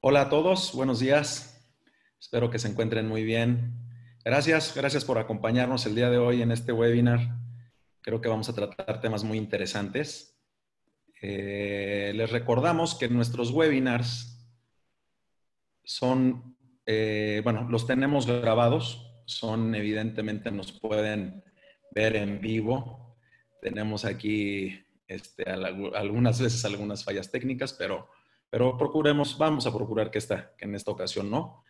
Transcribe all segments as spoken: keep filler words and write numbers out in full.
Hola a todos, buenos días. Espero que se encuentren muy bien. Gracias, gracias por acompañarnos el día de hoy en este webinar. Creo que vamos a tratar temas muy interesantes. Eh, les recordamos que nuestros webinars son, eh, bueno, los tenemos grabados. Son, evidentemente, nos pueden ver en vivo. Tenemos aquí este, algunas veces algunas fallas técnicas, pero pero procuremos, vamos a procurar que, esta, que en esta ocasión no.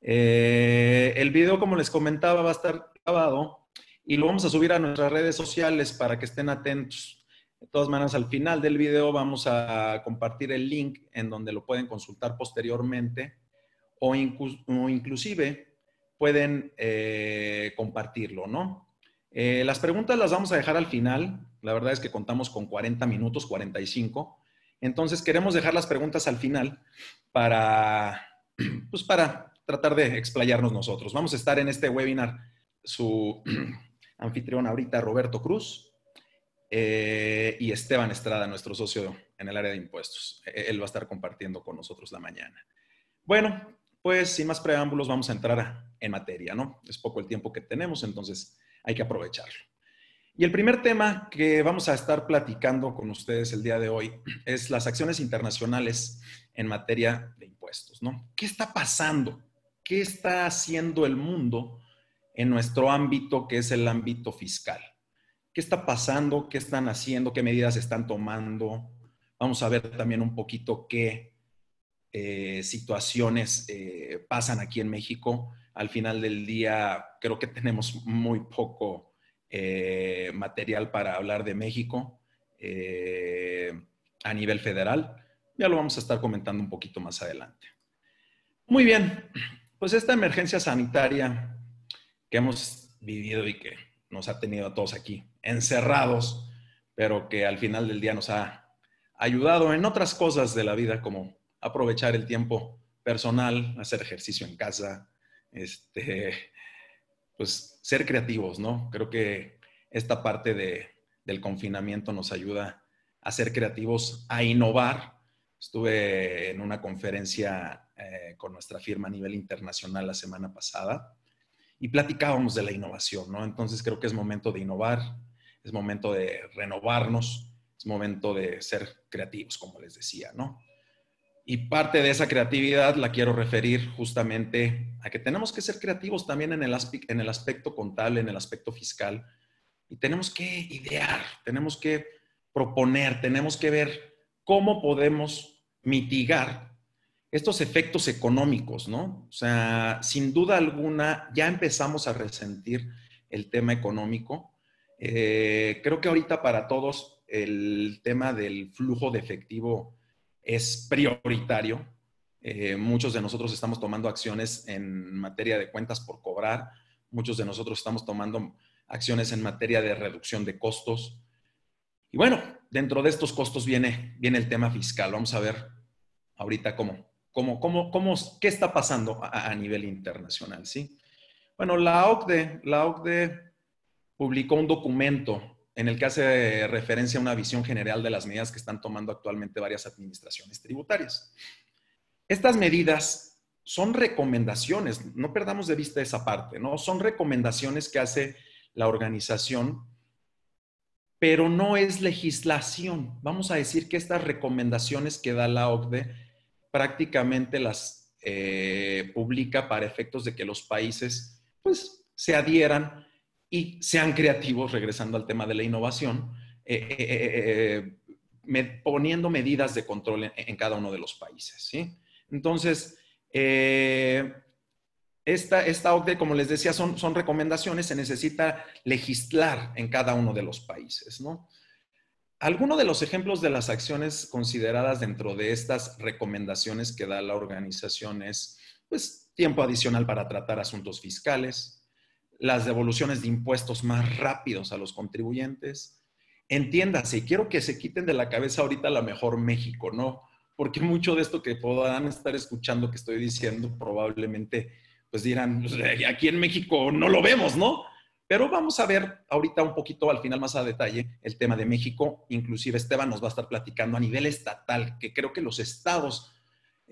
Eh, el video, como les comentaba, va a estar grabado y lo vamos a subir a nuestras redes sociales para que estén atentos. De todas maneras, al final del video vamos a compartir el link en donde lo pueden consultar posteriormente o, inclu o inclusive pueden eh, compartirlo, ¿no? Eh, las preguntas las vamos a dejar al final. La verdad es que contamos con cuarenta minutos, cuarenta y cinco. Entonces queremos dejar las preguntas al final para, pues para tratar de explayarnos nosotros. Vamos a estar en este webinar su anfitrión ahorita, Roberto Cruz, eh, y Esteban Estrada, nuestro socio en el área de impuestos. Él va a estar compartiendo con nosotros la mañana. Bueno, pues sin más preámbulos vamos a entrar en materia, ¿no? Es poco el tiempo que tenemos, entonces hay que aprovecharlo. Y el primer tema que vamos a estar platicando con ustedes el día de hoy es las acciones internacionales en materia de impuestos, ¿no? ¿Qué está pasando? ¿Qué está haciendo el mundo en nuestro ámbito, que es el ámbito fiscal? ¿Qué está pasando? ¿Qué están haciendo? ¿Qué medidas están tomando? Vamos a ver también un poquito qué eh, situaciones eh, pasan aquí en México. Al final del día, creo que tenemos muy poco Eh, material para hablar de México eh, a nivel federal. Ya lo vamos a estar comentando un poquito más adelante. Muy bien, pues esta emergencia sanitaria que hemos vivido y que nos ha tenido a todos aquí encerrados, pero que al final del día nos ha ayudado en otras cosas de la vida, como aprovechar el tiempo personal, hacer ejercicio en casa, este, pues ser creativos, ¿no? Creo que esta parte de, del confinamiento nos ayuda a ser creativos, a innovar. Estuve en una conferencia eh, con nuestra firma a nivel internacional la semana pasada y platicábamos de la innovación, ¿no? Entonces creo que es momento de innovar, es momento de renovarnos, es momento de ser creativos, como les decía, ¿no? Y parte de esa creatividad la quiero referir justamente a que tenemos que ser creativos también en el, en el aspecto contable, en el aspecto fiscal. Y tenemos que idear, tenemos que proponer, tenemos que ver cómo podemos mitigar estos efectos económicos, ¿no? O sea, sin duda alguna ya empezamos a resentir el tema económico. Eh, creo que ahorita para todos el tema del flujo de efectivo es prioritario. Eh, muchos de nosotros estamos tomando acciones en materia de cuentas por cobrar. Muchos de nosotros estamos tomando acciones en materia de reducción de costos. Y bueno, dentro de estos costos viene, viene el tema fiscal. Vamos a ver ahorita cómo, cómo, cómo, cómo qué está pasando a, a nivel internacional, ¿sí? Bueno, la OCDE, la OCDE publicó un documento en el que hace referencia a una visión general de las medidas que están tomando actualmente varias administraciones tributarias. Estas medidas son recomendaciones, no perdamos de vista esa parte, ¿no? Son recomendaciones que hace la organización, pero no es legislación. Vamos a decir que estas recomendaciones que da la OCDE prácticamente las eh, publica para efectos de que los países pues se adhieran y sean creativos, regresando al tema de la innovación, eh, eh, eh, me, poniendo medidas de control en, en, cada uno de los países, ¿sí? Entonces, eh, esta, esta OCDE, como les decía, son, son recomendaciones, se necesita legislar en cada uno de los países, ¿no? Algunos de los ejemplos de las acciones consideradas dentro de estas recomendaciones que da la organización es, pues, tiempo adicional para tratar asuntos fiscales, las devoluciones de impuestos más rápidos a los contribuyentes. Entiéndase, y quiero que se quiten de la cabeza ahorita la mejor México, ¿no? Porque mucho de esto que puedan estar escuchando que estoy diciendo probablemente, pues dirán, pues, aquí en México no lo vemos, ¿no? Pero vamos a ver ahorita un poquito al final más a detalle el tema de México. Inclusive Esteban nos va a estar platicando a nivel estatal, que creo que los estados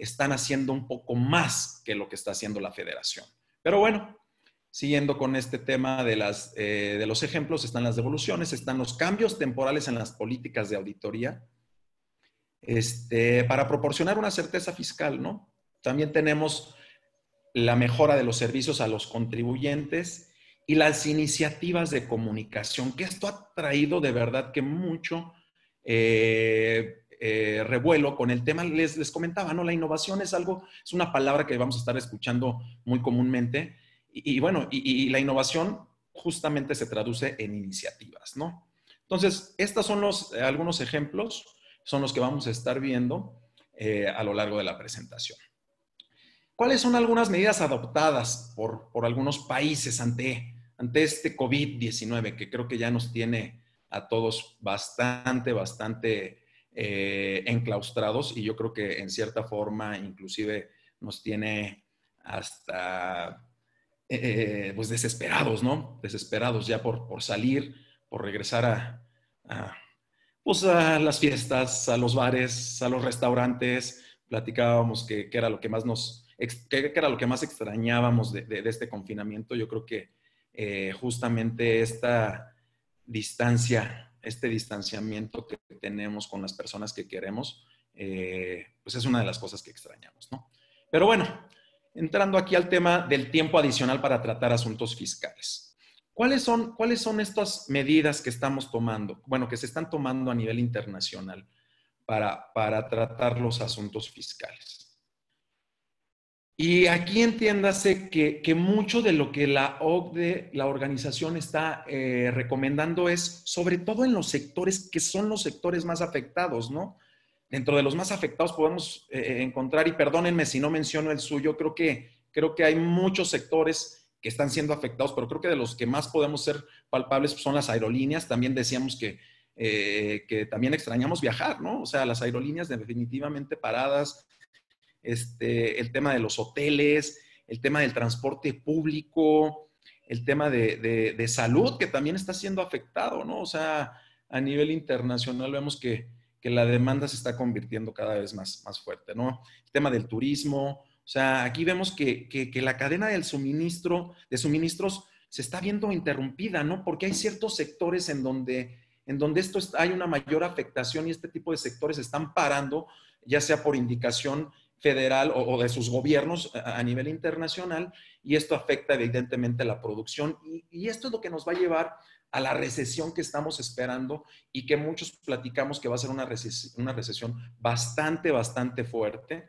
están haciendo un poco más que lo que está haciendo la federación. Pero bueno, siguiendo con este tema de, las, eh, de los ejemplos, están las devoluciones, están los cambios temporales en las políticas de auditoría, este, para proporcionar una certeza fiscal, ¿no? También tenemos la mejora de los servicios a los contribuyentes y las iniciativas de comunicación, que esto ha traído de verdad que mucho eh, eh, revuelo con el tema. Les, les comentaba, ¿no? La innovación es algo, es una palabra que vamos a estar escuchando muy comúnmente. Y, y bueno, y, y la innovación justamente se traduce en iniciativas, ¿no? Entonces, estos son los, eh, algunos ejemplos, son los que vamos a estar viendo eh, a lo largo de la presentación. ¿Cuáles son algunas medidas adoptadas por, por algunos países ante, ante este COVID diecinueve, que creo que ya nos tiene a todos bastante, bastante eh, enclaustrados, y yo creo que en cierta forma inclusive nos tiene hasta eh, pues desesperados, ¿no? Desesperados ya por, por salir, por regresar a, a, pues a las fiestas, a los bares, a los restaurantes. Platicábamos que, que era lo que más nos, que, que era lo que más extrañábamos de, de, de este confinamiento. Yo creo que eh, justamente esta distancia, este distanciamiento que tenemos con las personas que queremos, eh, pues es una de las cosas que extrañamos, ¿no? Pero bueno, entrando aquí al tema del tiempo adicional para tratar asuntos fiscales. ¿Cuáles son, ¿Cuáles son estas medidas que estamos tomando? Bueno, que se están tomando a nivel internacional para, para tratar los asuntos fiscales. Y aquí entiéndase que, que mucho de lo que la O C D E, la organización, está eh, recomendando es, sobre todo en los sectores que son los sectores más afectados, ¿no? Dentro de los más afectados podemos eh, encontrar, y perdónenme si no menciono el suyo, creo que, creo que hay muchos sectores que están siendo afectados, pero creo que de los que más podemos ser palpables son las aerolíneas. También decíamos que, eh, que también extrañamos viajar, ¿no? O sea, las aerolíneas definitivamente paradas, este, el tema de los hoteles, el tema del transporte público, el tema de, de, de salud, que también está siendo afectado, ¿no? O sea, a nivel internacional vemos que, que la demanda se está convirtiendo cada vez más, más fuerte, ¿no? El tema del turismo. O sea, aquí vemos que, que, que la cadena del suministro, de suministros se está viendo interrumpida, ¿no? Porque hay ciertos sectores en donde, en donde esto es, hay una mayor afectación, y este tipo de sectores están parando, ya sea por indicación federal o, o de sus gobiernos a, a nivel internacional, y esto afecta evidentemente la producción, y, y esto es lo que nos va a llevar a la recesión que estamos esperando, y que muchos platicamos que va a ser una recesión, una recesión bastante, bastante fuerte.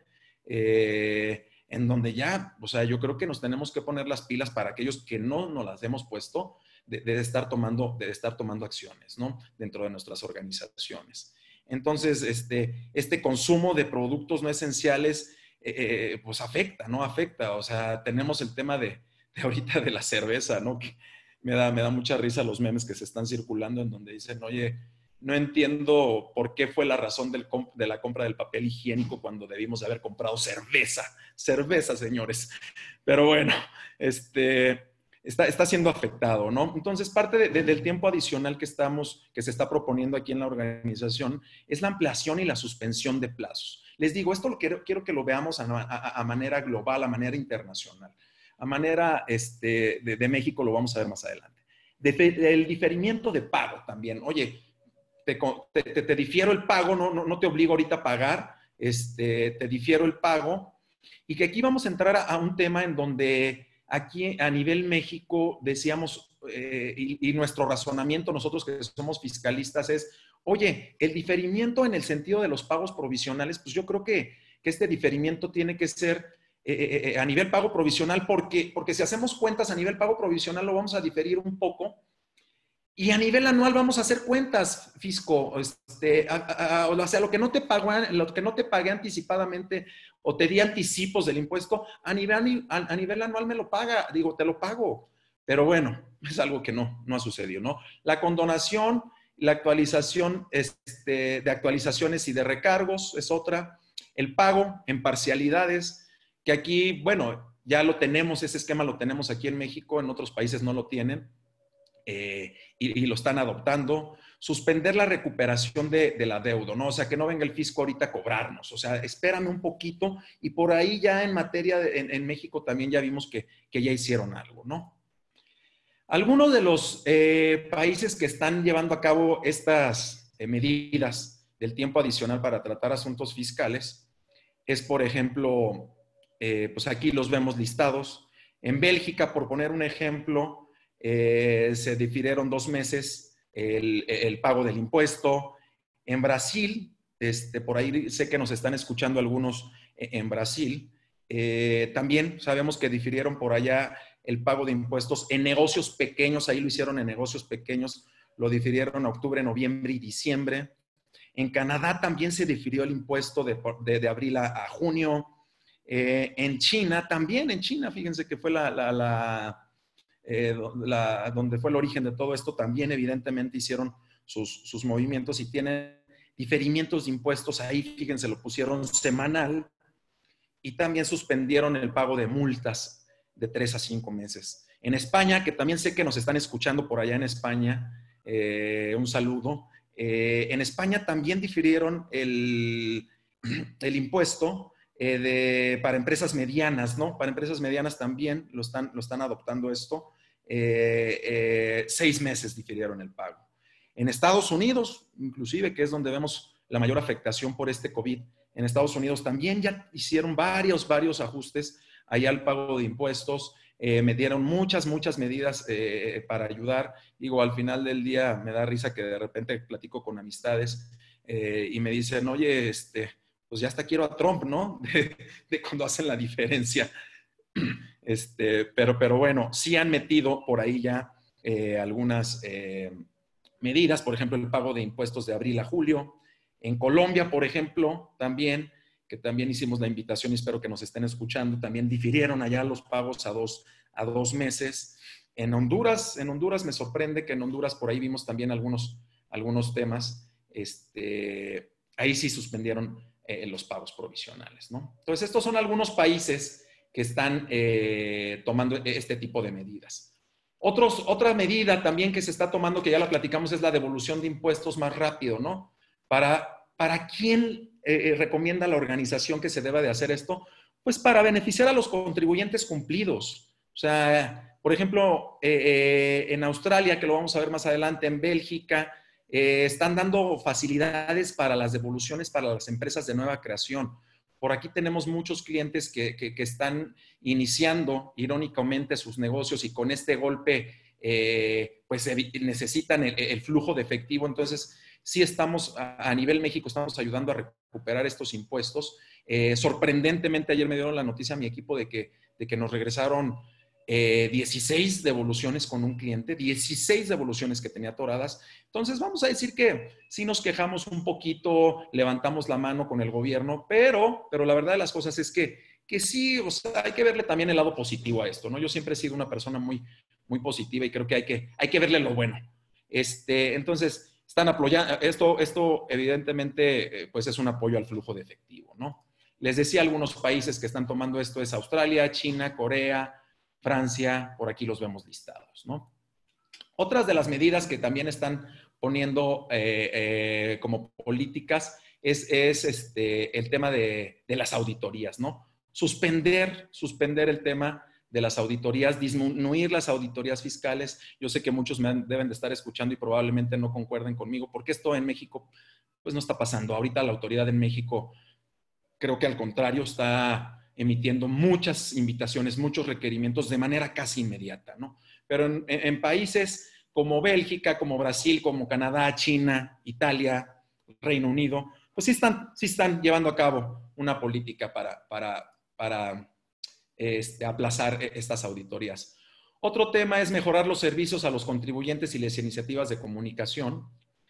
Eh, en donde ya, o sea, yo creo que nos tenemos que poner las pilas para aquellos que no nos las hemos puesto, de, de, estar, tomando, de estar tomando acciones, ¿no? Dentro de nuestras organizaciones. Entonces, este, este consumo de productos no esenciales, eh, pues afecta, ¿no? Afecta. O sea, tenemos el tema de, de ahorita de la cerveza, ¿no? Que me da, me da mucha risa los memes que se están circulando en donde dicen, oye, no entiendo por qué fue la razón del de la compra del papel higiénico cuando debimos de haber comprado cerveza. Cerveza, señores. Pero bueno, este, está, está siendo afectado, ¿no? Entonces, parte de, de, del tiempo adicional que, estamos, que se está proponiendo aquí en la organización es la ampliación y la suspensión de plazos. Les digo, esto lo quiero, quiero que lo veamos a, a, a manera global, a manera internacional. A manera este, de, de México lo vamos a ver más adelante. De, de, el diferimiento de pago también. Oye, Te, te, te difiero el pago, no, no, no te obligo ahorita a pagar, este, te difiero el pago, y que aquí vamos a entrar a, a un tema en donde aquí a nivel México decíamos, eh, y, y nuestro razonamiento, nosotros que somos fiscalistas, es, oye, el diferimiento en el sentido de los pagos provisionales, pues yo creo que, que este diferimiento tiene que ser eh, eh, a nivel pago provisional, porque, porque si hacemos cuentas a nivel pago provisional lo vamos a diferir un poco. Y a nivel anual vamos a hacer cuentas, fisco, este, a, a, a, o sea, lo que no te pago, lo que no te pagué anticipadamente o te di anticipos del impuesto, a nivel, a, a nivel anual me lo paga, digo, te lo pago. Pero bueno, es algo que no, no ha sucedido, ¿no? La condonación, la actualización este, de actualizaciones y de recargos es otra. El pago en parcialidades, que aquí, bueno, ya lo tenemos, ese esquema lo tenemos aquí en México, en otros países no lo tienen. Eh, y, y lo están adoptando. suspender la recuperación de, de la deuda, ¿no? O sea, que no venga el fisco ahorita a cobrarnos. O sea, espérame un poquito y por ahí ya en materia, de, en, en México también ya vimos que, que ya hicieron algo, ¿no? Algunos de los eh, países que están llevando a cabo estas eh, medidas del tiempo adicional para tratar asuntos fiscales es, por ejemplo, eh, pues aquí los vemos listados. En Bélgica, por poner un ejemplo, eh, se difirieron dos meses el, el pago del impuesto. En Brasil, este, por ahí sé que nos están escuchando algunos en Brasil, eh, también sabemos que difirieron por allá el pago de impuestos en negocios pequeños, ahí lo hicieron en negocios pequeños, lo difirieron a octubre, noviembre y diciembre. En Canadá también se difirió el impuesto de, de, de abril a, a junio. Eh, en China también, en China, fíjense que fue la, la, la, eh, la, donde fue el origen de todo esto, también evidentemente hicieron sus, sus movimientos y tienen diferimientos de impuestos ahí, fíjense, lo pusieron semanal y también suspendieron el pago de multas de tres a cinco meses. En España, que también sé que nos están escuchando por allá en España, eh, un saludo. Eh, en España también difirieron el, el impuesto eh, de, para empresas medianas, ¿no? Para empresas medianas también lo están, lo están adoptando esto. Eh, eh, seis meses difirieron el pago. En Estados Unidos, inclusive, que es donde vemos la mayor afectación por este COVID, en Estados Unidos también ya hicieron varios, varios ajustes allá al pago de impuestos. Eh, me dieron muchas, muchas medidas eh, para ayudar. Digo, al final del día me da risa que de repente platico con amistades eh, y me dicen, oye, este, pues ya hasta quiero a Trump, ¿no? De, de cuando hacen la diferencia. Este, pero, pero bueno, sí han metido por ahí ya eh, algunas eh, medidas, por ejemplo, el pago de impuestos de abril a julio. En Colombia, por ejemplo, también, que también hicimos la invitación y espero que nos estén escuchando, también difirieron allá los pagos a dos, a dos meses. En Honduras, en Honduras me sorprende que en Honduras por ahí vimos también algunos, algunos temas, este, ahí sí suspendieron eh, los pagos provisionales, ¿no? Entonces, estos son algunos países que están eh, tomando este tipo de medidas. Otros, otra medida también que se está tomando, que ya la platicamos, es la devolución de impuestos más rápido, ¿no? ¿Para, para quién eh, recomienda la organización que se deba de hacer esto? Pues para beneficiar a los contribuyentes cumplidos. O sea, por ejemplo, eh, eh, en Australia, que lo vamos a ver más adelante, en Bélgica, eh, están dando facilidades para las devoluciones para las empresas de nueva creación. Por aquí tenemos muchos clientes que, que, que están iniciando irónicamente sus negocios y con este golpe eh, pues necesitan el, el flujo de efectivo. Entonces, sí estamos, a, a nivel México, estamos ayudando a recuperar estos impuestos. Eh, sorprendentemente, ayer me dieron la noticia a mi equipo de que, de que nos regresaron eh, dieciséis devoluciones con un cliente, dieciséis devoluciones que tenía atoradas. Entonces, vamos a decir que sí nos quejamos un poquito, levantamos la mano con el gobierno, pero, pero la verdad de las cosas es que, que sí, o sea, hay que verle también el lado positivo a esto, ¿no? Yo siempre he sido una persona muy, muy positiva y creo que hay que, hay que verle lo bueno. Este, entonces, están apoyando, esto, esto evidentemente, pues es un apoyo al flujo de efectivo, ¿no? Les decía, algunos países que están tomando esto es Australia, China, Corea, Francia, por aquí los vemos listados, ¿no? Otras de las medidas que también están poniendo eh, eh, como políticas es, es este, el tema de, de las auditorías, ¿no? Suspender, suspender el tema de las auditorías, disminuir las auditorías fiscales. Yo sé que muchos me deben de estar escuchando y probablemente no concuerden conmigo, porque esto en México pues no está pasando. Ahorita la autoridad en México, creo que al contrario, está emitiendo muchas invitaciones, muchos requerimientos de manera casi inmediata, ¿no? Pero en, en países como Bélgica, como Brasil, como Canadá, China, Italia, Reino Unido, pues sí están, sí están llevando a cabo una política para, para, para este, aplazar estas auditorías. Otro tema es mejorar los servicios a los contribuyentes y las iniciativas de comunicación.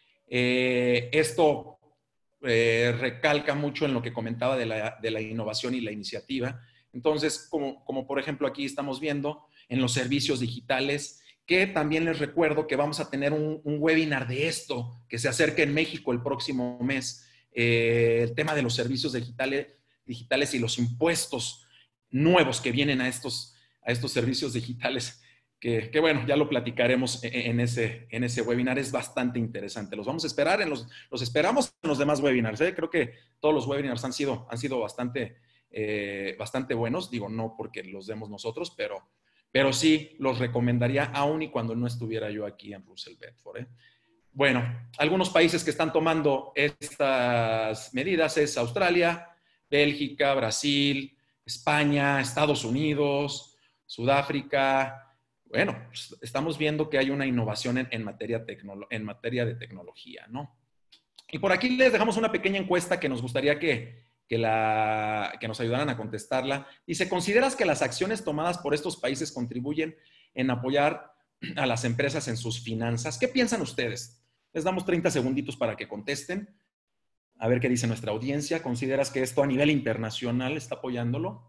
Eh, esto eh, recalca mucho en lo que comentaba de la, de la innovación y la iniciativa. Entonces, como, como por ejemplo aquí estamos viendo en los servicios digitales, que también les recuerdo que vamos a tener un, un webinar de esto que se acerca en México el próximo mes, eh, el tema de los servicios digitales, digitales y los impuestos nuevos que vienen a estos, a estos servicios digitales, que, que bueno, ya lo platicaremos en ese, en ese webinar. Es bastante interesante. Los vamos a esperar, en los, los esperamos en los demás webinars. ¿eh? Creo que todos los webinars han sido, han sido bastante, eh, bastante buenos. Digo, no porque los demos nosotros, pero, pero sí los recomendaría aún y cuando no estuviera yo aquí en Russell Bedford. ¿eh? Bueno, algunos países que están tomando estas medidas es Australia, Bélgica, Brasil, España, Estados Unidos, Sudáfrica. Bueno, pues estamos viendo que hay una innovación en, en, materia en materia de tecnología, ¿no? Y por aquí les dejamos una pequeña encuesta que nos gustaría que, que, la, que nos ayudaran a contestarla. Dice, ¿consideras que las acciones tomadas por estos países contribuyen en apoyar a las empresas en sus finanzas? ¿Qué piensan ustedes? Les damos treinta segunditos para que contesten. A ver qué dice nuestra audiencia. ¿Consideras que esto a nivel internacional está apoyándolo?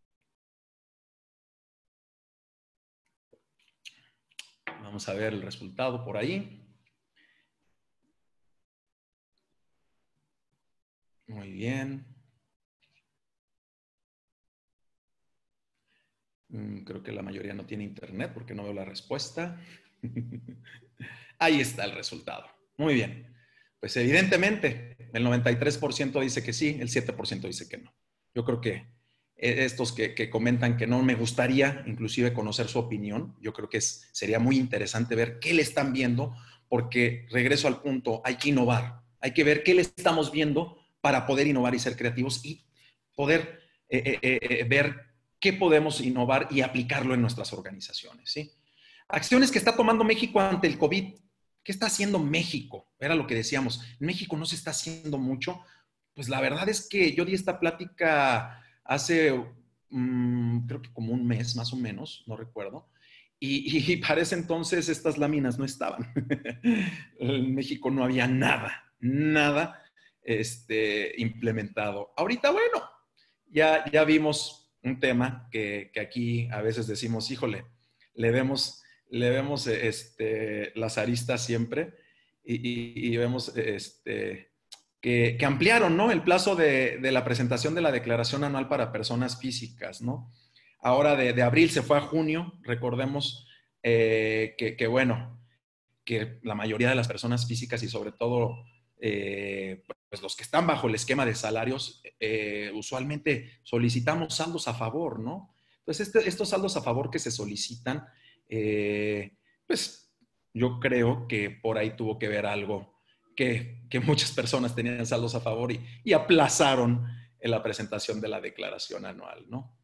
Vamos a ver el resultado por ahí. Muy bien. Creo que la mayoría no tiene internet porque no veo la respuesta. Ahí está el resultado. Muy bien. Pues evidentemente, el noventa y tres por ciento dice que sí, el siete por ciento dice que no. Yo creo que estos que, que comentan que no, me gustaría inclusive conocer su opinión. Yo creo que es, sería muy interesante ver qué le están viendo, porque regreso al punto, hay que innovar. Hay que ver qué le estamos viendo para poder innovar y ser creativos y poder eh, eh, eh, ver qué podemos innovar y aplicarlo en nuestras organizaciones, ¿sí? Acciones que está tomando México ante el COVID. ¿Qué está haciendo México? Era lo que decíamos. En México no se está haciendo mucho. Pues la verdad es que yo di esta plática hace, um, creo que como un mes más o menos, no recuerdo. Y, y para ese entonces estas láminas no estaban. En México no había nada, nada este, implementado. Ahorita, bueno, ya, ya vimos un tema que, que aquí a veces decimos, híjole, le vemos, le vemos este, las aristas siempre y, y, y vemos este, que, que, ampliaron, ¿no? El plazo de, de la presentación de la declaración anual para personas físicas, ¿no? Ahora de, de abril se fue a junio, recordemos eh, que, que, bueno, que la mayoría de las personas físicas y sobre todo eh, pues los que están bajo el esquema de salarios, eh, usualmente solicitamos saldos a favor, ¿no? Entonces, este, estos saldos a favor que se solicitan, eh, pues yo creo que por ahí tuvo que ver algo, que, que muchas personas tenían saldos a favor y, y aplazaron en la presentación de la declaración anual, ¿no?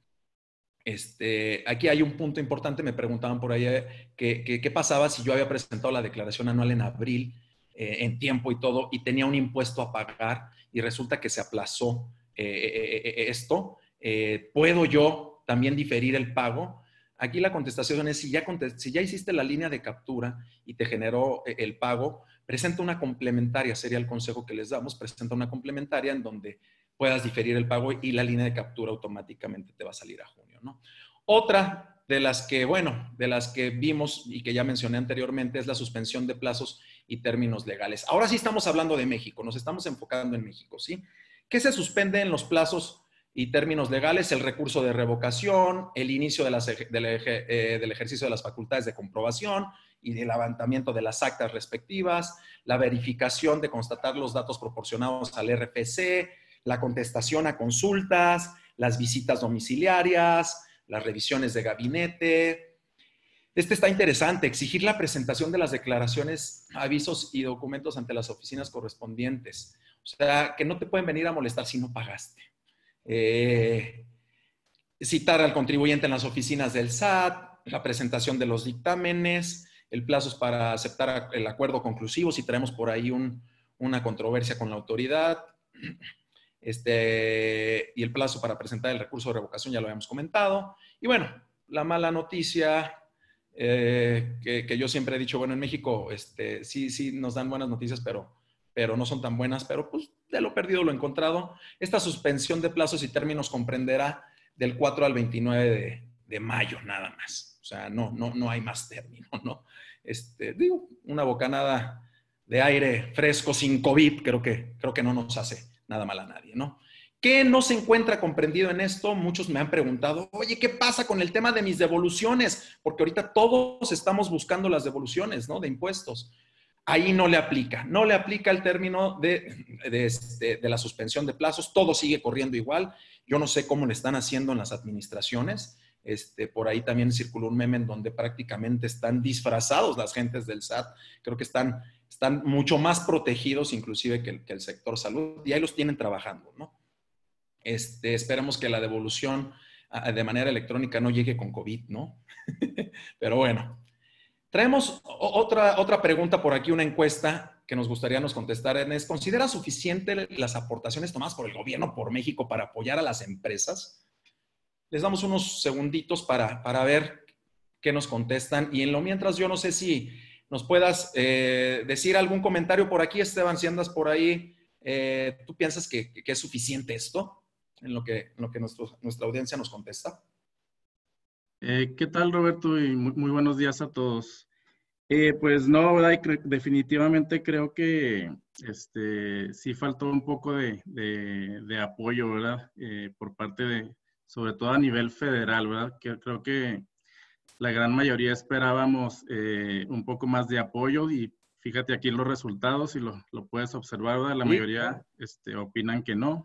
Este, aquí hay un punto importante, me preguntaban por ahí eh, que, que, qué pasaba si yo había presentado la declaración anual en abril, eh, en tiempo y todo, y tenía un impuesto a pagar y resulta que se aplazó eh, eh, eh, esto. Eh, ¿Puedo yo también diferir el pago? Aquí la contestación es, si ya, si ya hiciste la línea de captura y te generó eh, el pago, presenta una complementaria, sería el consejo que les damos, presenta una complementaria en donde puedas diferir el pago y la línea de captura automáticamente te va a salir a junio, ¿no? Otra de las que, bueno, de las que vimos y que ya mencioné anteriormente es la suspensión de plazos y términos legales. Ahora sí estamos hablando de México, nos estamos enfocando en México, ¿sí? ¿Qué se suspende en los plazos y términos legales? El recurso de revocación, el inicio de las, del, eh, del ejercicio de las facultades de comprobación y del levantamiento de las actas respectivas, la verificación de constatar los datos proporcionados al R F C, la contestación a consultas, las visitas domiciliarias, las revisiones de gabinete. Este está interesante, exigir la presentación de las declaraciones, avisos y documentos ante las oficinas correspondientes. O sea, que no te pueden venir a molestar si no pagaste. Eh, citar al contribuyente en las oficinas del S A T, la presentación de los dictámenes, el plazo para aceptar el acuerdo conclusivo si traemos por ahí un, una controversia con la autoridad. Este, y el plazo para presentar el recurso de revocación ya lo habíamos comentado. Y bueno, la mala noticia eh, que, que yo siempre he dicho, bueno, en México este, sí, sí nos dan buenas noticias, pero, pero no son tan buenas, pero pues de lo perdido lo encontrado. Esta suspensión de plazos y términos comprenderá del cuatro al veintinueve de, de mayo nada más. O sea, no, no, no hay más término, ¿no? Este, digo, una bocanada de aire fresco sin COVID creo que, creo que no nos hace nada mal a nadie, ¿no? ¿Qué no se encuentra comprendido en esto? Muchos me han preguntado, oye, ¿qué pasa con el tema de mis devoluciones? Porque ahorita todos estamos buscando las devoluciones, ¿no? De impuestos. Ahí no le aplica, no le aplica el término de, de, este, de la suspensión de plazos, todo sigue corriendo igual. Yo no sé cómo le están haciendo en las administraciones. Este, por ahí también circuló un meme en donde prácticamente están disfrazados las gentes del S A T. Creo que están, están mucho más protegidos inclusive que el, que el sector salud y ahí los tienen trabajando, ¿no? Este, esperemos que la devolución de manera electrónica no llegue con COVID, ¿no? Pero bueno, traemos otra, otra pregunta por aquí, una encuesta que nos gustaría nos contestar. ¿Es, ¿considera suficiente las aportaciones tomadas por el gobierno por México para apoyar a las empresas? Les damos unos segunditos para, para ver qué nos contestan. Y en lo mientras, yo no sé si nos puedas eh, decir algún comentario por aquí, Esteban, si andas por ahí. Eh, ¿Tú piensas que, que es suficiente esto? En lo que, en lo que nuestro, nuestra audiencia nos contesta. Eh, ¿qué tal, Roberto? Y muy, muy buenos días a todos. Eh, pues no, ¿verdad? Y cre- definitivamente creo que este, sí faltó un poco de, de- de apoyo, ¿verdad? Eh, por parte de, sobre todo a nivel federal, ¿verdad? Que creo que la gran mayoría esperábamos eh, un poco más de apoyo y fíjate aquí los resultados y lo, lo puedes observar, ¿verdad? La Sí, mayoría este, opinan que no.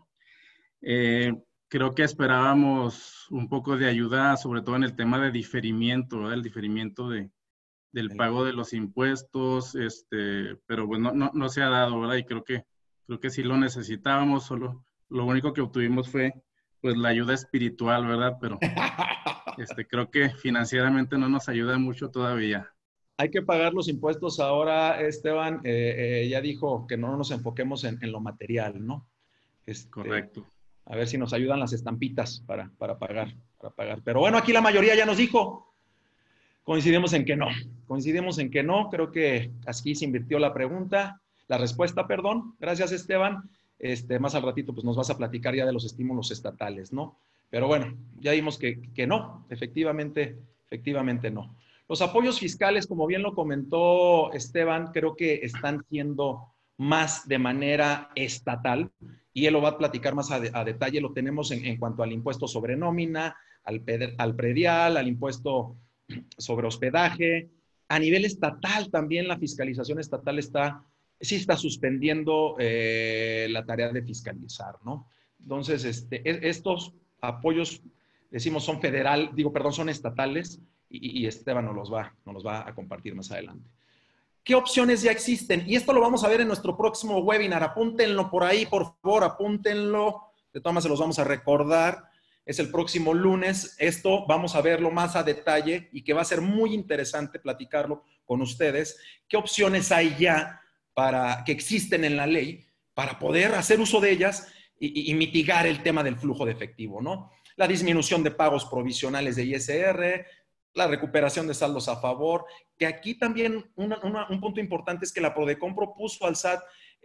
Eh, Creo que esperábamos un poco de ayuda, sobre todo en el tema de diferimiento, ¿verdad? El diferimiento de, del pago de los impuestos, este, pero bueno, no, no se ha dado, ¿verdad? Y creo que, creo que sí lo necesitábamos, solo lo único que obtuvimos fue pues la ayuda espiritual, ¿verdad? Pero este, creo que financieramente no nos ayuda mucho todavía. hay que pagar los impuestos ahora, Esteban. Eh, eh, ya dijo que no nos enfoquemos en, en lo material, ¿no? Este, Correcto. a ver si nos ayudan las estampitas para, para pagar, para pagar. Pero bueno, aquí la mayoría ya nos dijo. Coincidimos en que no. Coincidimos en que no. Creo que aquí se invirtió la pregunta, la respuesta, perdón. Gracias, Esteban. Este, más al ratito, pues nos vas a platicar ya de los estímulos estatales, ¿no? Pero bueno, ya vimos que, que no, efectivamente, efectivamente no. Los apoyos fiscales, como bien lo comentó Esteban, creo que están siendo más de manera estatal y él lo va a platicar más a, de, a detalle. Lo tenemos en, en, cuanto al impuesto sobre nómina, al, al predial, al impuesto sobre hospedaje. A nivel estatal también la fiscalización estatal está, sí está suspendiendo eh, la tarea de fiscalizar, ¿no? Entonces, este, estos apoyos, decimos, son federal, digo, perdón, son estatales y, y Esteban nos los, va, nos los va a compartir más adelante. ¿Qué opciones ya existen? Y esto lo vamos a ver en nuestro próximo webinar. Apúntenlo por ahí, por favor, apúntenlo. De todas maneras, se los vamos a recordar. Es el próximo lunes. Esto vamos a verlo más a detalle y que va a ser muy interesante platicarlo con ustedes. ¿Qué opciones hay ya para que existen en la ley para poder hacer uso de ellas y, y, y mitigar el tema del flujo de efectivo, ¿no? La disminución de pagos provisionales de I S R, la recuperación de saldos a favor, que aquí también una, una, un punto importante es que la Prodecon propuso al S A T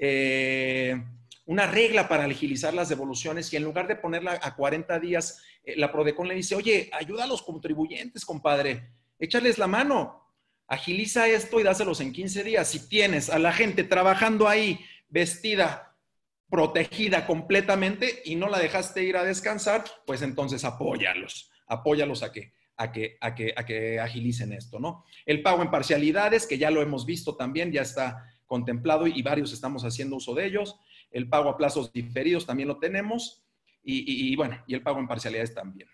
eh, una regla para agilizar las devoluciones y en lugar de ponerla a cuarenta días, eh, la Prodecon le dice, oye, ayuda a los contribuyentes, compadre, échales la mano, agiliza esto y dáselos en quince días. Si tienes a la gente trabajando ahí vestida, protegida completamente y no la dejaste ir a descansar, pues entonces apóyalos, apóyalos a que a que, a, que, a que agilicen esto, ¿no? El pago en parcialidades, que ya lo hemos visto también, ya está contemplado y varios estamos haciendo uso de ellos. El pago a plazos diferidos también lo tenemos. Y, y, y bueno, y el pago en parcialidades también.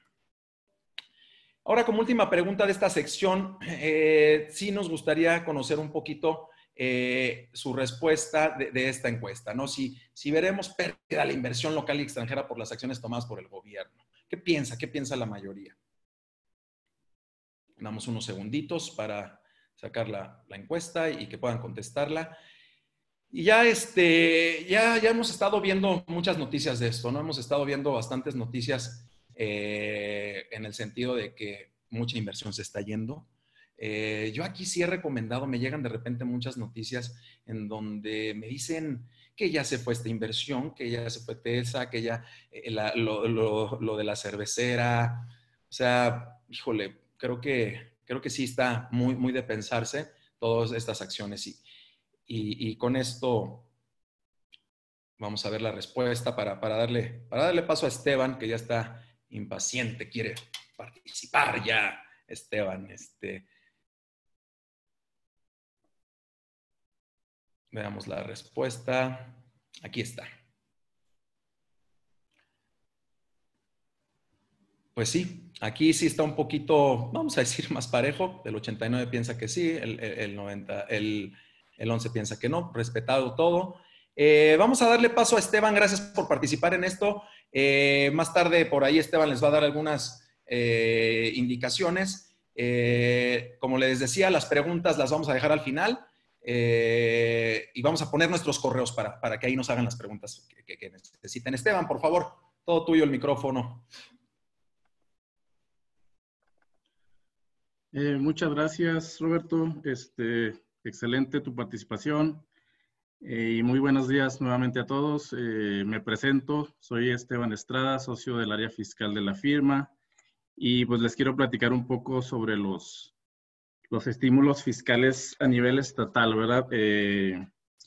Ahora, como última pregunta de esta sección, eh, sí nos gustaría conocer un poquito eh, su respuesta de, de, esta encuesta, ¿no? Si, si veremos pérdida la inversión local y extranjera por las acciones tomadas por el gobierno. ¿Qué piensa? ¿Qué piensa la mayoría? Damos unos segunditos para sacar la, la encuesta y que puedan contestarla. Y ya, este, ya, ya hemos estado viendo muchas noticias de esto, ¿no? Hemos estado viendo bastantes noticias eh, en el sentido de que mucha inversión se está yendo. Eh, yo aquí sí he recomendado, me llegan de repente muchas noticias en donde me dicen que ya se fue esta inversión, que ya se fue TESA, que ya eh, la, lo, lo, lo de la cervecera. O sea, híjole, creo que, creo que sí está muy, muy de pensarse todas estas acciones. Y, y, y con esto Vamos a ver la respuesta para, para, darle, para darle paso a Esteban, que ya está impaciente, quiere participar ya, Esteban. Este, veamos la respuesta. Aquí está. Pues sí, aquí sí está un poquito, vamos a decir, más parejo. El ochenta y nueve piensa que sí, el, el, noventa, el, el once piensa que no, respetado todo. Eh, vamos a darle paso a Esteban, gracias por participar en esto. Eh, más tarde por ahí Esteban les va a dar algunas eh, indicaciones. Eh, como les decía, las preguntas las vamos a dejar al final eh, y vamos a poner nuestros correos para, para que ahí nos hagan las preguntas que, que, que necesiten. Esteban, por favor, todo tuyo el micrófono. Eh, muchas gracias, Roberto. Este, excelente tu participación. Eh, y muy buenos días nuevamente a todos. Eh, me presento, soy Esteban Estrada, socio del área fiscal de la firma. Y pues les quiero platicar un poco sobre los, los estímulos fiscales a nivel estatal, ¿verdad? Eh,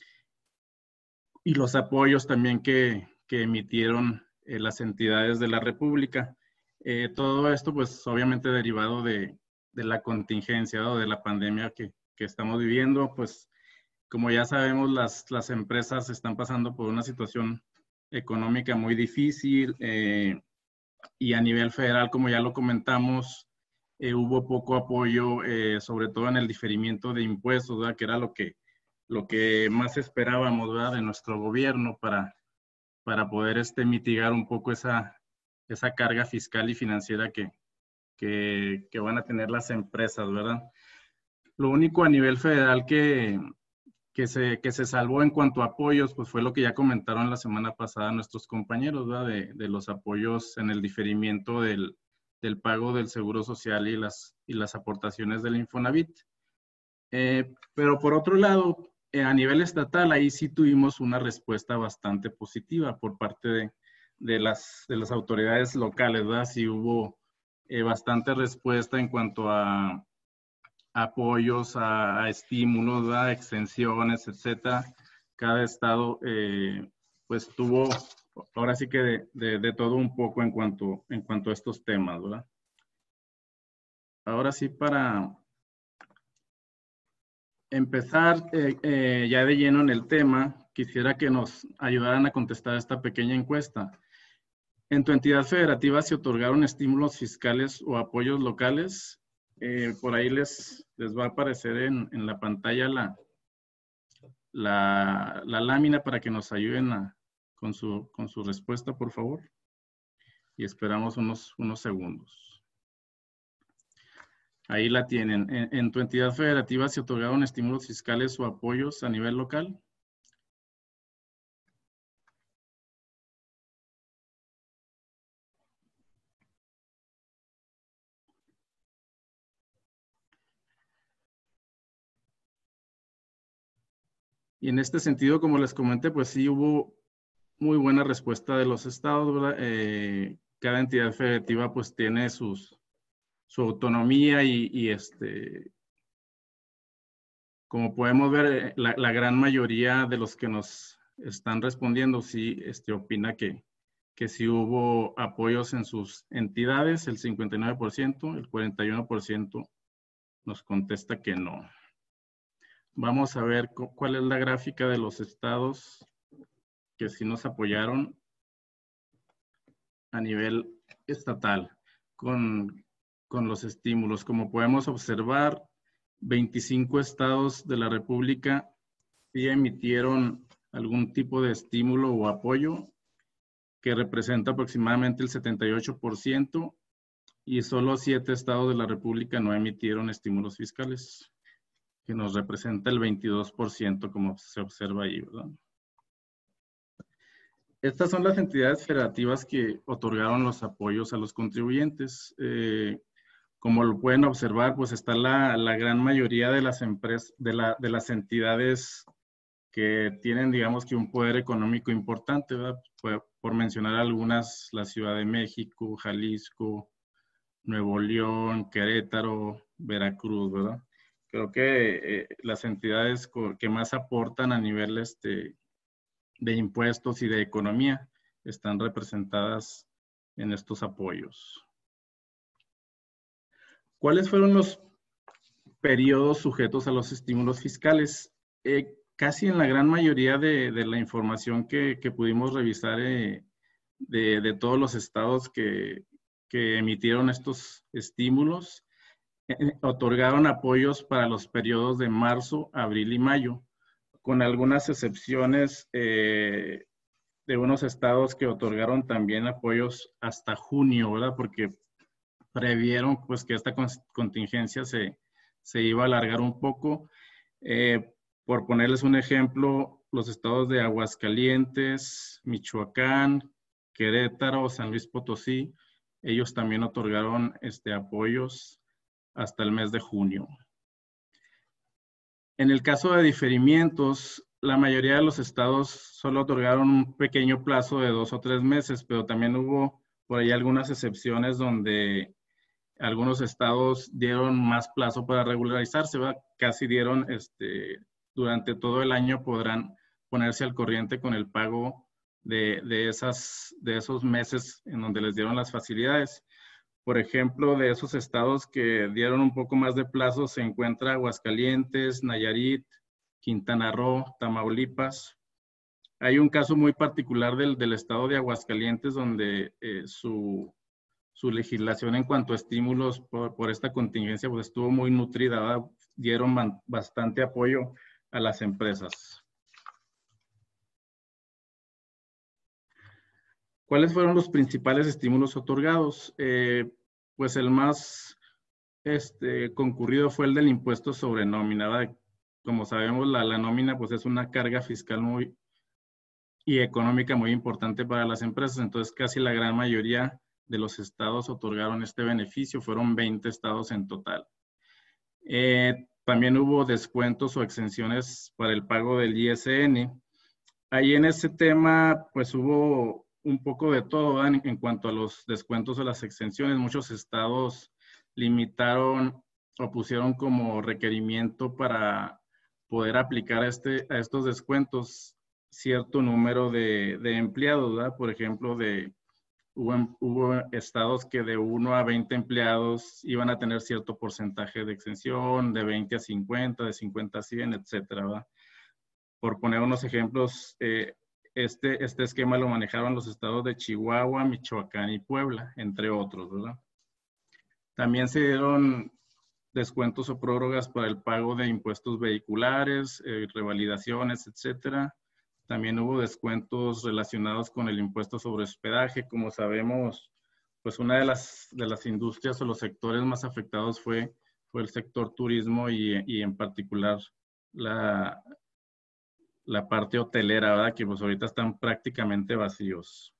y los apoyos también que, que emitieron eh, las entidades de la República. Eh, todo esto, pues obviamente derivado de, de la contingencia o de la pandemia que, que estamos viviendo, pues como ya sabemos, las, las empresas están pasando por una situación económica muy difícil eh, y a nivel federal, como ya lo comentamos, eh, hubo poco apoyo, eh, sobre todo en el diferimiento de impuestos, ¿verdad? Que era lo que, lo que más esperábamos, ¿verdad? De nuestro gobierno para, para poder este, mitigar un poco esa, esa carga fiscal y financiera que, que, que van a tener las empresas, ¿verdad? Lo único a nivel federal que, que se, que se salvó en cuanto a apoyos, pues fue lo que ya comentaron la semana pasada nuestros compañeros, ¿verdad? De, de los apoyos en el diferimiento del, del pago del Seguro Social y las, y las aportaciones del Infonavit. Eh, pero por otro lado, eh, a nivel estatal, ahí sí tuvimos una respuesta bastante positiva por parte de, de, las, de las autoridades locales, ¿verdad? Sí hubo eh, bastante respuesta en cuanto a apoyos, a, a estímulos, a extensiones, etcétera. Cada estado, eh, pues tuvo, ahora sí que de, de, de, todo un poco en cuanto, en cuanto a estos temas, ¿verdad? Ahora sí, para empezar eh, eh, ya de lleno en el tema, quisiera que nos ayudaran a contestar esta pequeña encuesta. ¿En tu entidad federativa se otorgaron estímulos fiscales o apoyos locales? Eh, por ahí les, les va a aparecer en, en la pantalla la, la, la lámina para que nos ayuden a, con, su, con su respuesta, por favor. Y esperamos unos, unos segundos. Ahí la tienen. ¿En, en tu entidad federativa se otorgaron estímulos fiscales o apoyos a nivel local? Y en este sentido, como les comenté, pues sí hubo muy buena respuesta de los estados, ¿verdad? Eh, cada entidad federativa pues tiene sus, su autonomía y, y este, como podemos ver, la, la gran mayoría de los que nos están respondiendo sí este, opina que, que sí hubo apoyos en sus entidades, el cincuenta y nueve por ciento, el cuarenta y uno por ciento nos contesta que no. Vamos a ver cuál es la gráfica de los estados que sí nos apoyaron a nivel estatal con, con los estímulos. Como podemos observar, veinticinco estados de la República sí emitieron algún tipo de estímulo o apoyo que representa aproximadamente el setenta y ocho por ciento y solo siete estados de la República no emitieron estímulos fiscales, que nos representa el veintidós por ciento como se observa ahí, ¿verdad? Estas son las entidades federativas que otorgaron los apoyos a los contribuyentes. Eh, como lo pueden observar, pues está la, la gran mayoría de las empresas, de, la, de las entidades que tienen, digamos que un poder económico importante, ¿verdad? Por, por mencionar algunas, la Ciudad de México, Jalisco, Nuevo León, Querétaro, Veracruz, ¿verdad? Creo que eh, las entidades que más aportan a nivel este, de impuestos y de economía están representadas en estos apoyos. ¿Cuáles fueron los periodos sujetos a los estímulos fiscales? Eh, casi en la gran mayoría de, de la información que, que pudimos revisar eh, de, de todos los estados que, que emitieron estos estímulos, eh, otorgaron apoyos para los periodos de marzo, abril y mayo, con algunas excepciones eh, de unos estados que otorgaron también apoyos hasta junio, ¿verdad? Porque previeron pues que esta contingencia se, se iba a alargar un poco. Eh, por ponerles un ejemplo, los estados de Aguascalientes, Michoacán, Querétaro, San Luis Potosí, ellos también otorgaron este, apoyos hasta el mes de junio. En el caso de diferimientos, la mayoría de los estados solo otorgaron un pequeño plazo de dos o tres meses, pero también hubo por ahí algunas excepciones donde algunos estados dieron más plazo para regularizarse, ¿verdad? Casi dieron, este, durante todo el año podrán ponerse al corriente con el pago de, de, esas, de esos meses en donde les dieron las facilidades. Por ejemplo, de esos estados que dieron un poco más de plazo se encuentra Aguascalientes, Nayarit, Quintana Roo, Tamaulipas. Hay un caso muy particular del, del estado de Aguascalientes donde eh, su, su legislación en cuanto a estímulos por, por esta contingencia pues estuvo muy nutrida, ¿verdad? Dieron man, bastante apoyo a las empresas. ¿Cuáles fueron los principales estímulos otorgados? Eh, pues el más este, concurrido fue el del impuesto sobre nómina, ¿verdad? Como sabemos, la, la nómina pues es una carga fiscal muy y económica muy importante para las empresas, entonces casi la gran mayoría de los estados otorgaron este beneficio, fueron veinte estados en total. Eh, también hubo descuentos o exenciones para el pago del I S N. Ahí en ese tema, pues hubo un poco de todo, ¿eh? En cuanto a los descuentos o las exenciones. Muchos estados limitaron o pusieron como requerimiento para poder aplicar este, a estos descuentos cierto número de, de empleados, ¿verdad? Por ejemplo, de, hubo, hubo estados que de uno a veinte empleados iban a tener cierto porcentaje de exención, de veinte a cincuenta, de cincuenta a cien, etcétera, ¿verdad? Por poner unos ejemplos, eh, este, este esquema lo manejaron los estados de Chihuahua, Michoacán y Puebla, entre otros, ¿verdad? También se dieron descuentos o prórrogas para el pago de impuestos vehiculares, eh, revalidaciones, etcétera. También hubo descuentos relacionados con el impuesto sobre hospedaje. Como sabemos, pues una de las, de las industrias o los sectores más afectados fue, fue el sector turismo y, y en particular la, la parte hotelera, ¿verdad? Que pues ahorita están prácticamente vacíos.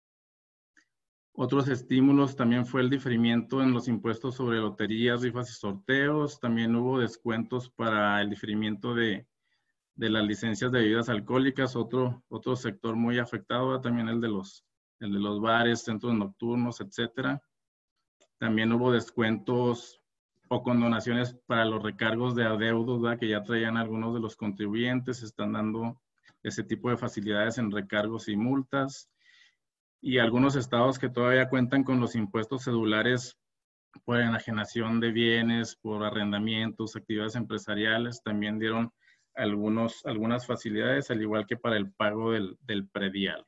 Otros estímulos también fue el diferimiento en los impuestos sobre loterías, rifas y sorteos. También hubo descuentos para el diferimiento de, de las licencias de bebidas alcohólicas, otro, otro sector muy afectado, también el de, los, el de los bares, centros nocturnos, etcétera. También hubo descuentos o condonaciones para los recargos de adeudos, ¿verdad? Que ya traían algunos de los contribuyentes, están dando ese tipo de facilidades en recargos y multas. Y algunos estados que todavía cuentan con los impuestos cedulares por enajenación de bienes, por arrendamientos, actividades empresariales, también dieron algunos, algunas facilidades, al igual que para el pago del, del predial.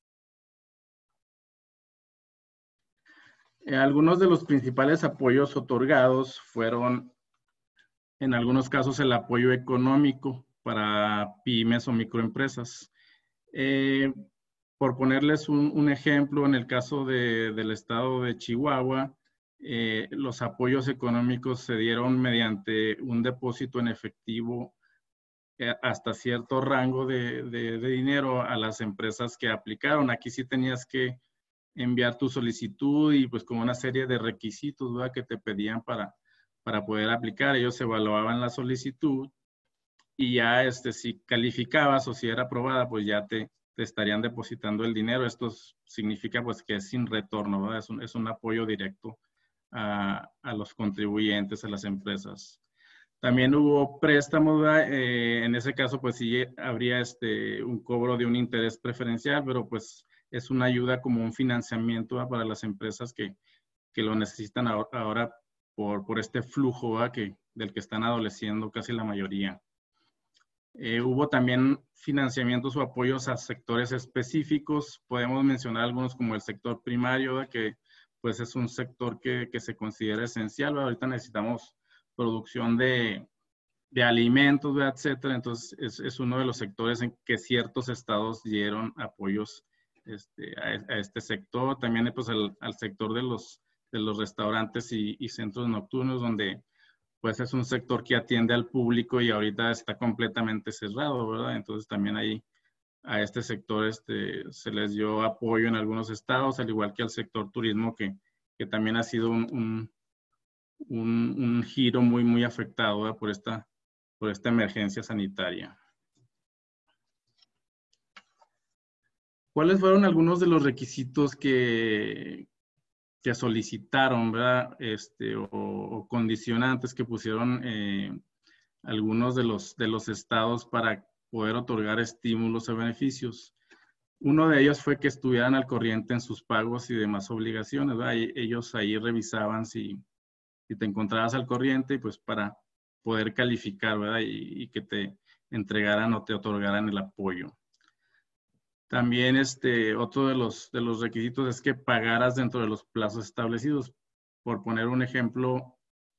Eh, algunos de los principales apoyos otorgados fueron, en algunos casos, el apoyo económico para pymes o microempresas. Eh, Por ponerles un, un ejemplo, en el caso de, del estado de Chihuahua, eh, los apoyos económicos se dieron mediante un depósito en efectivo eh, hasta cierto rango de, de, de dinero a las empresas que aplicaron. Aquí sí tenías que enviar tu solicitud y pues con una serie de requisitos, ¿verdad? Que te pedían para, para poder aplicar. Ellos evaluaban la solicitud y ya este, si calificabas o si era aprobada, pues ya te te estarían depositando el dinero. Esto significa pues que es sin retorno, ¿verdad? Es un, es un apoyo directo a, a los contribuyentes, a las empresas. También hubo préstamos, eh, en ese caso pues sí habría este, un cobro de un interés preferencial, pero pues es una ayuda como un financiamiento, ¿verdad? Para las empresas que, que lo necesitan ahora, ahora por, por este flujo, ¿verdad? Que, del que están adoleciendo casi la mayoría. Eh, hubo también financiamientos o apoyos a sectores específicos. Podemos mencionar algunos como el sector primario, ¿verdad? Que pues es un sector que, que se considera esencial, ¿verdad? Ahorita necesitamos producción de, de alimentos, ¿verdad? Etcétera. Entonces, es, es, uno de los sectores en que ciertos estados dieron apoyos este, a, a, este sector. También pues, el, al sector de los, de los restaurantes y, y centros nocturnos, donde pues es un sector que atiende al público y ahorita está completamente cerrado, ¿verdad? Entonces también ahí a este sector este, se les dio apoyo en algunos estados, al igual que al sector turismo, que, que también ha sido un, un, un, un giro muy, muy afectado, ¿verdad? por esta, por esta emergencia sanitaria. ¿Cuáles fueron algunos de los requisitos que, que solicitaron, ¿verdad? Este, o, o condicionantes que pusieron eh, algunos de los, de los estados para poder otorgar estímulos o beneficios? Uno de ellos fue que estuvieran al corriente en sus pagos y demás obligaciones, ¿verdad? Y ellos ahí revisaban si, si te encontrabas al corriente, pues para poder calificar, ¿verdad? Y, y que te entregaran o te otorgaran el apoyo. También este, otro de los, de los requisitos es que pagaras dentro de los plazos establecidos. Por poner un ejemplo,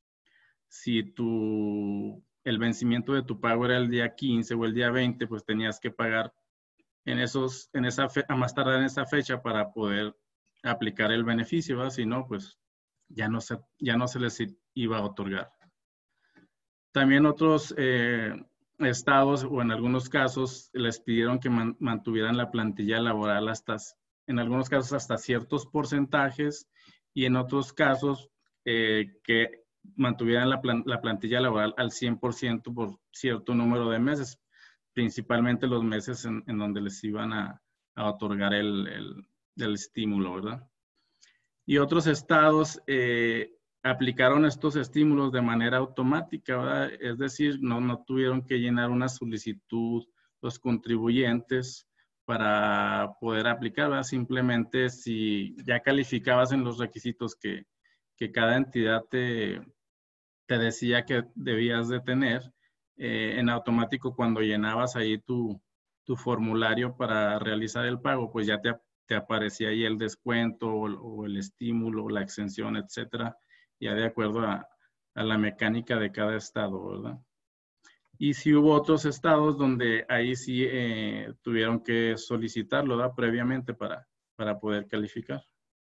si tu, el vencimiento de tu pago era el día quince o el día veinte, pues tenías que pagar en esos, en esa fe, a más tardar en esa fecha para poder aplicar el beneficio, ¿verdad? Si no, pues ya no se, ya no se les iba a otorgar. También otros eh, estados, o en algunos casos, les pidieron que man, mantuvieran la plantilla laboral hasta, en algunos casos, hasta ciertos porcentajes, y en otros casos, eh, que mantuvieran la, plan, la plantilla laboral al cien por ciento por cierto número de meses, principalmente los meses en, en donde les iban a, a otorgar el, el, el estímulo, ¿verdad? Y otros estados eh, aplicaron estos estímulos de manera automática, ¿verdad? Es decir, no, no tuvieron que llenar una solicitud los contribuyentes para poder aplicar, ¿verdad? Simplemente si ya calificabas en los requisitos que, que cada entidad te, te decía que debías de tener, eh, en automático cuando llenabas ahí tu, tu formulario para realizar el pago, pues ya te, te aparecía ahí el descuento o, o el estímulo, la exención, etcétera, ya de acuerdo a, a la mecánica de cada estado, ¿verdad? Y sí hubo otros estados donde ahí sí eh, tuvieron que solicitarlo, ¿verdad? Previamente para, para poder calificar.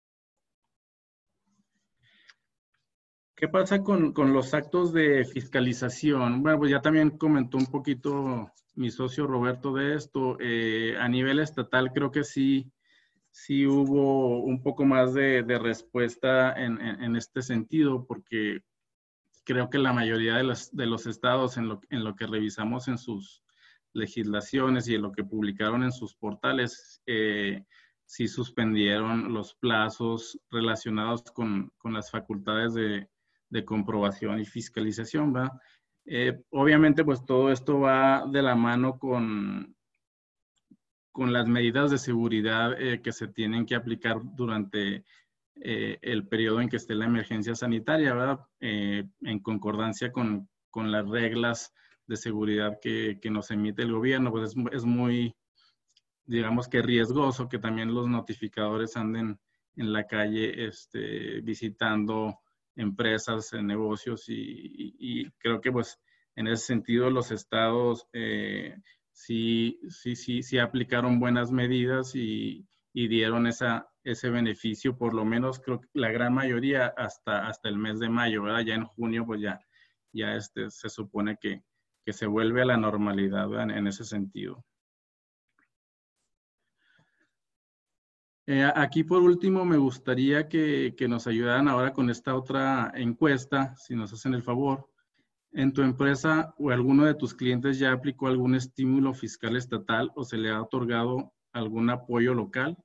¿Qué pasa con, con los actos de fiscalización? Bueno, pues ya también comentó un poquito mi socio Roberto de esto. Eh, a nivel estatal creo que sí, sí hubo un poco más de, de respuesta en, en, en este sentido, porque creo que la mayoría de los, de los estados en lo, en lo que revisamos en sus legislaciones y en lo que publicaron en sus portales, eh, sí suspendieron los plazos relacionados con, con las facultades de, de comprobación y fiscalización, ¿verdad? Eh, obviamente, pues todo esto va de la mano con, con las medidas de seguridad eh, que se tienen que aplicar durante eh, el periodo en que esté la emergencia sanitaria, ¿verdad? Eh, en concordancia con, con las reglas de seguridad que, que nos emite el gobierno, pues es, es muy, digamos que riesgoso que también los notificadores anden en la calle este, visitando empresas, negocios, y, y, y creo que pues en ese sentido los estados eh, sí, sí, sí, sí aplicaron buenas medidas y, y dieron esa, ese beneficio, por lo menos creo que la gran mayoría hasta, hasta el mes de mayo, ¿verdad? Ya en junio pues ya, ya este, se supone que, que se vuelve a la normalidad, ¿verdad? En, en ese sentido. Eh, aquí por último me gustaría que, que nos ayudaran ahora con esta otra encuesta, si nos hacen el favor. ¿En tu empresa o alguno de tus clientes ya aplicó algún estímulo fiscal estatal o se le ha otorgado algún apoyo local?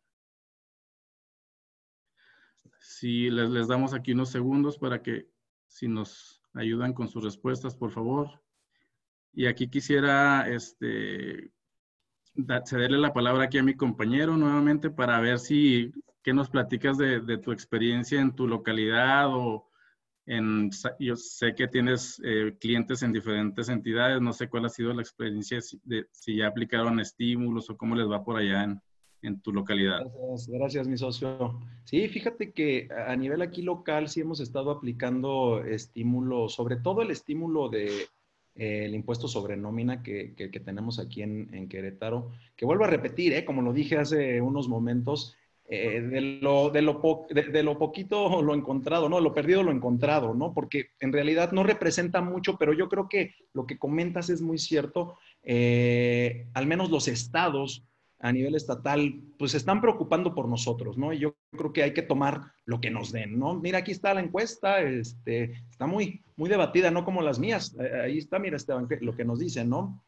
Si les, les damos aquí unos segundos para que si nos ayudan con sus respuestas, por favor. Y aquí quisiera este, da, cederle la palabra aquí a mi compañero nuevamente para ver si, ¿qué nos platicas de, de tu experiencia en tu localidad o en, yo sé que tienes eh, clientes en diferentes entidades, no sé cuál ha sido la experiencia, de, si ya aplicaron estímulos o cómo les va por allá en, en tu localidad. Gracias, gracias, mi socio. Sí, fíjate que a nivel aquí local sí hemos estado aplicando estímulos, sobre todo el estímulo de eh, el impuesto sobre nómina que, que, que tenemos aquí en, en, Querétaro, que vuelvo a repetir, eh, como lo dije hace unos momentos, eh, de, lo, de, lo po de, de, lo poquito lo encontrado, ¿no? Lo perdido lo encontrado, ¿no? Porque en realidad no representa mucho, pero yo creo que lo que comentas es muy cierto. Eh, al menos los estados a nivel estatal, pues se están preocupando por nosotros, ¿no? Y yo creo que hay que tomar lo que nos den, ¿no? Mira, aquí está la encuesta, este, está muy, muy debatida, no como las mías. Ahí está, mira, Esteban, lo que nos dicen, ¿no?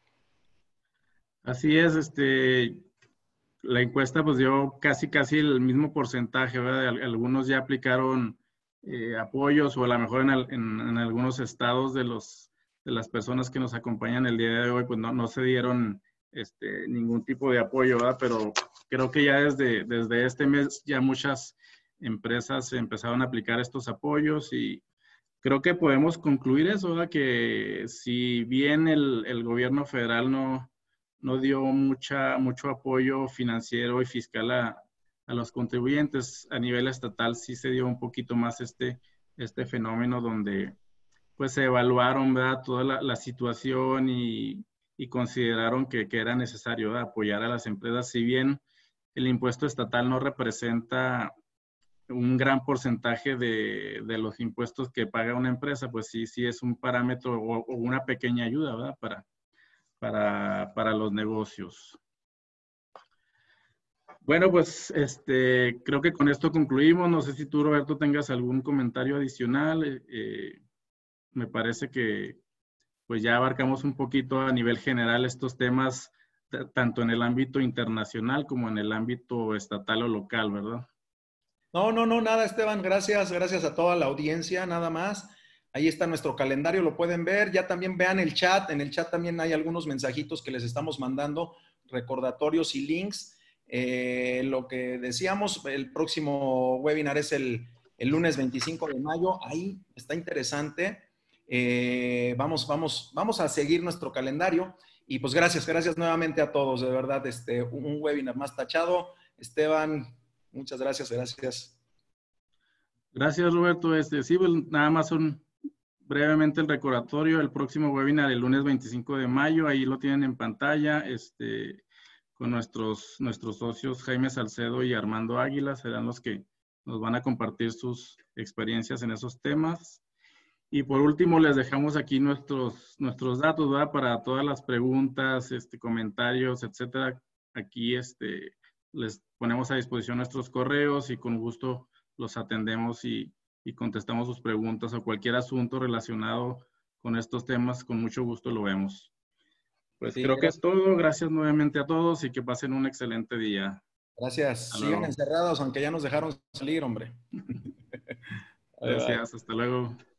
Así es, este, la encuesta pues dio casi, casi el mismo porcentaje, ¿verdad? Algunos ya aplicaron eh, apoyos o a lo mejor en, en, en, algunos estados de, los, de las personas que nos acompañan el día de hoy, pues no, no se dieron este, ningún tipo de apoyo, ¿verdad? Pero creo que ya desde, desde este mes ya muchas empresas empezaron a aplicar estos apoyos y creo que podemos concluir eso, ¿verdad? Que si bien el, el gobierno federal no no dio mucha, mucho apoyo financiero y fiscal a, a los contribuyentes. A nivel estatal sí se dio un poquito más este, este fenómeno donde pues se evaluaron, ¿verdad? Toda la, la situación y, y consideraron que, que era necesario, ¿verdad? Apoyar a las empresas. Si bien el impuesto estatal no representa un gran porcentaje de, de los impuestos que paga una empresa, pues sí, sí es un parámetro o, o una pequeña ayuda, ¿verdad? Para, Para, para los negocios. Bueno, pues este, creo que con esto concluimos. No sé si tú, Roberto, tengas algún comentario adicional. Eh, me parece que pues ya abarcamos un poquito a nivel general estos temas, tanto en el ámbito internacional como en el ámbito estatal o local, ¿verdad? No, no, no, nada, Esteban. Gracias, gracias a toda la audiencia, nada más. Ahí está nuestro calendario, lo pueden ver. Ya también vean el chat. En el chat también hay algunos mensajitos que les estamos mandando, recordatorios y links. Eh, lo que decíamos, el próximo webinar es el, el lunes veinticinco de mayo. Ahí está interesante. Eh, vamos, vamos, vamos a seguir nuestro calendario. Y pues gracias, gracias nuevamente a todos. De verdad, este, un webinar más tachado. Esteban, muchas gracias, gracias. Gracias, Roberto. Este, sí, pues, nada más un brevemente el recordatorio, el próximo webinar el lunes veinticinco de mayo, ahí lo tienen en pantalla, este, con nuestros, nuestros socios Jaime Salcedo y Armando Águila, serán los que nos van a compartir sus experiencias en esos temas. Y por último, les dejamos aquí nuestros, nuestros datos, ¿verdad? Para todas las preguntas, este, comentarios, etcétera. Aquí este, les ponemos a disposición nuestros correos y con gusto los atendemos y, y contestamos sus preguntas o cualquier asunto relacionado con estos temas, con mucho gusto lo vemos. Pues sí, creo gracias. Que es todo. Gracias nuevamente a todos y que pasen un excelente día. Gracias. Sigan encerrados, aunque ya nos dejaron salir, hombre. Gracias. Hasta luego.